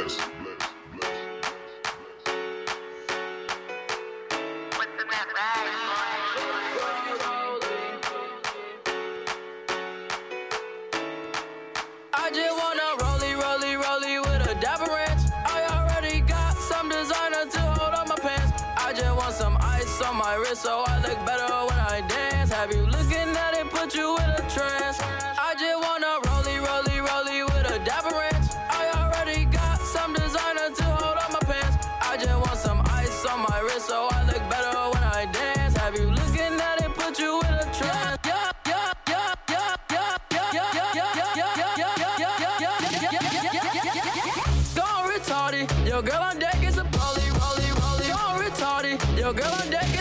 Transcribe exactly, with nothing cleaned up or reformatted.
bless, bless, bless. I just wanna rollie, rollie, rollie with a dapper ranch. I already got some designer to hold on my pants. I just want some ice on my wrist so I look better when I dance. Have you looking at it, put you in a trance. I just wanna rollie, rollie, rollie with a dapper ranch. I already got some designer to hold on my pants. I just want some ice on my wrist so I look better when I dance. Have you looking at it, put you in a trance. Yeah, yeah, yeah, yeah, yeah, yeah, yeah, yeah, yeah, yeah. Gone retarded, your girl on deck is a rollie, rollie, rollie. Gone retarded, your girl on deck